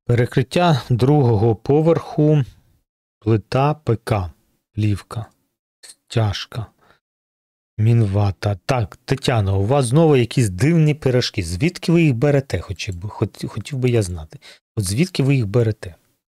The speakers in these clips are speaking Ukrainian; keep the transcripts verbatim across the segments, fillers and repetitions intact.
Перекриття другого поверху, плита ПК, плівка, стяжка, мінвата. Так, Тетяна, у вас знову якісь дивні пирожки. Звідки ви їх берете, хотів би, хотів би я знати. От звідки ви їх берете?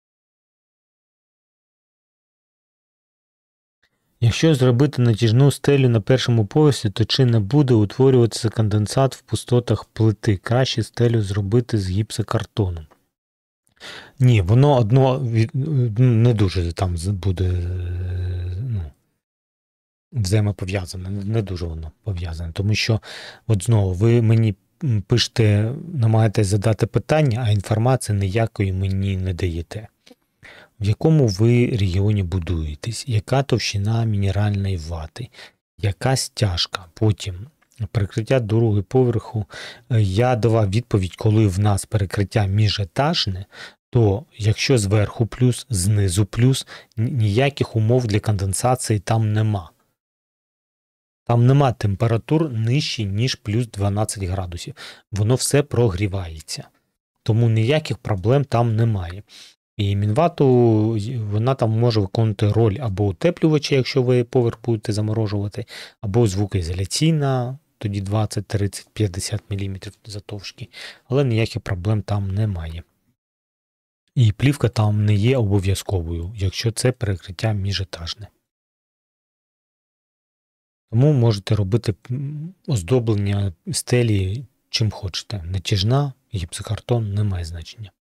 Якщо зробити натяжну стелю на першому поверсі, то чи не буде утворюватися конденсат в пустотах плити? Краще стелю зробити з гіпсокартону. Ні, воно одно від- не дуже там буде ну, взаємопов'язане, не дуже воно пов'язане. Тому що, от знову, ви мені пишете, намагаєтесь задати питання, а інформації ніякої мені не даєте. В якому ви регіоні будуєтесь, яка товщина мінеральної вати, яка стяжка, потім перекриття другого поверху. Я давав відповідь, коли в нас перекриття міжетажне, то якщо зверху плюс, знизу плюс, ніяких умов для конденсації там нема. Там нема температур нижчі, ніж плюс дванадцять градусів. Воно все прогрівається. Тому ніяких проблем там немає. І мінвату, вона там може виконувати роль або утеплювача, якщо ви поверх будете заморожувати, або звукоізоляційна, тоді двадцять, тридцять, п'ятдесят міліметрів затовшки. Але ніяких проблем там немає. І плівка там не є обов'язковою, якщо це перекриття міжетажне. Тому можете робити оздоблення стелі чим хочете. Натяжна, гіпсокартон, не має значення.